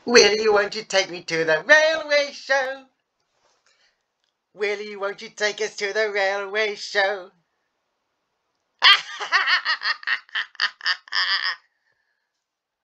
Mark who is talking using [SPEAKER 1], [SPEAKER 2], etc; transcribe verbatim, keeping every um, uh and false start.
[SPEAKER 1] Willie, won't you take me to the railway show? Willie, won't you take us to the railway show?